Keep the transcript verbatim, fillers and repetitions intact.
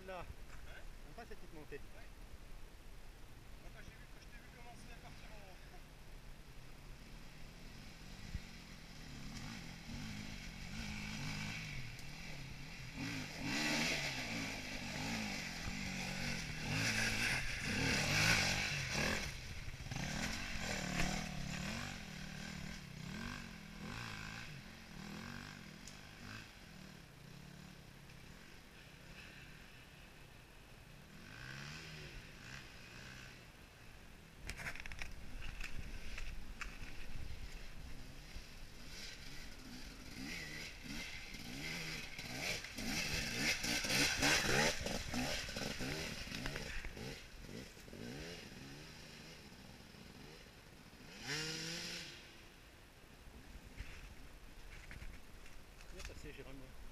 celle-là. On passe cette petite montée. Ouais. Moi, quand j'ai vu, quand je t'ai vu commencer à partir en... Bien passé, Jérôme.